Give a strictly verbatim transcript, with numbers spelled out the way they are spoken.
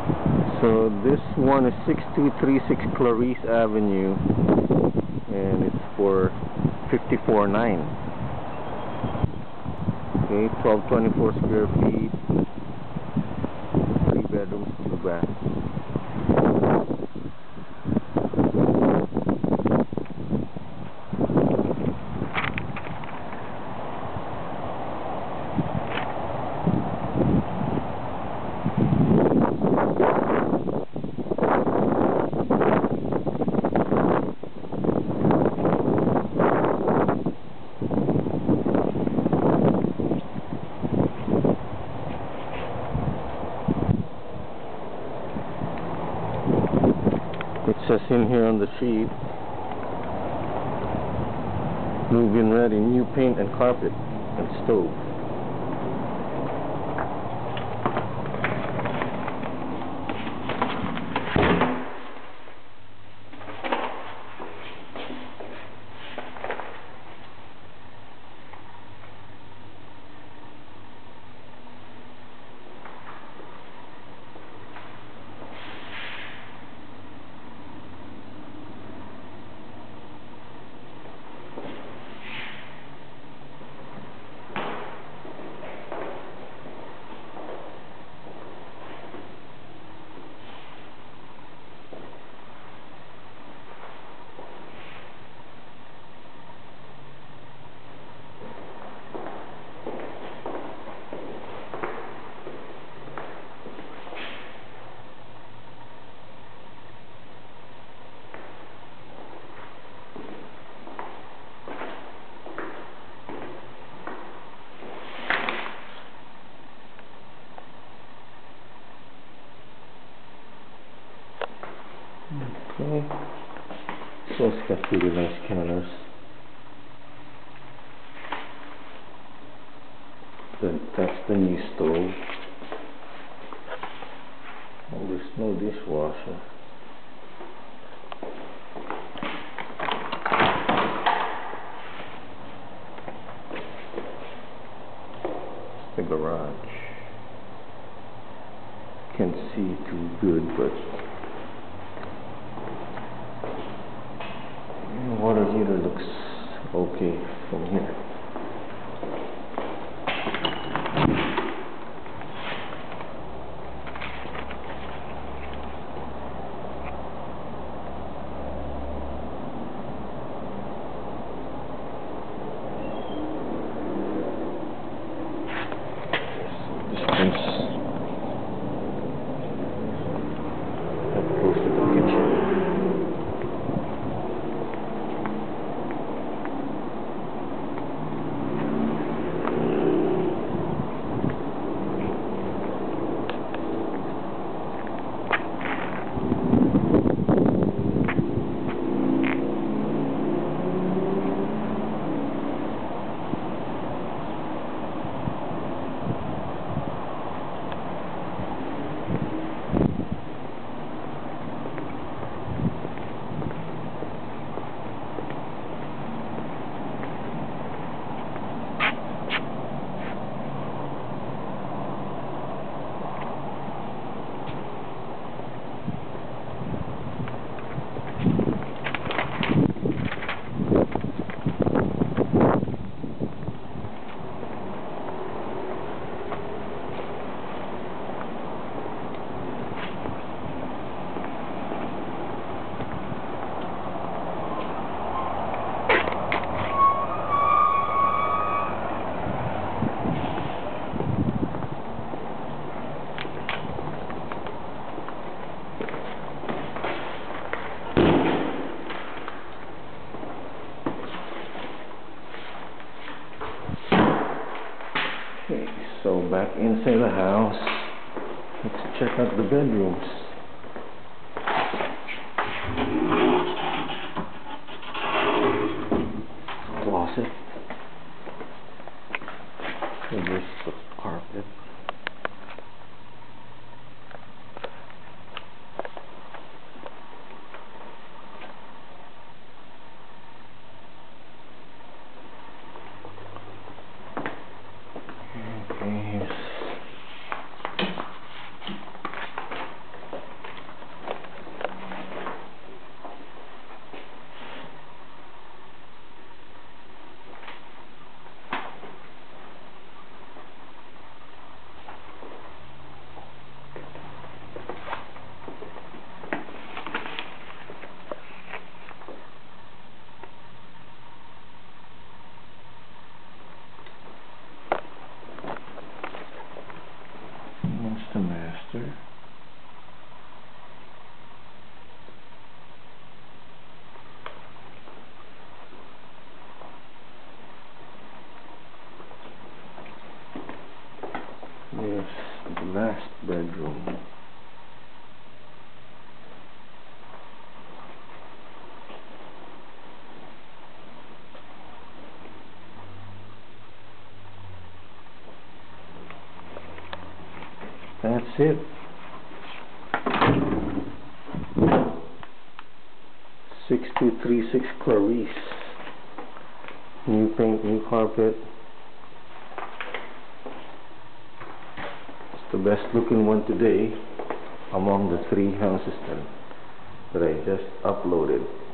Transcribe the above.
So this one is six two three six Clarice Avenue, and it's for fifty-four nine. Okay, twelve twenty-four square feet, three bedrooms, two baths. It says in here on the sheet, move-in ready, new paint and carpet and stove. Okay, so it's got really nice counters. The, that's the new stove. Oh, there's no dishwasher. It's the garage. Can't see too good, but water heater looks okay from here. Distance up close to the kitchen. Okay, so back inside the house, let's check out the bedrooms. Closet. And there's the carpet. bedroom. That's it. six two three six Clarice. New paint, new carpet. It's the best looking one today among the three houses that, that I just uploaded.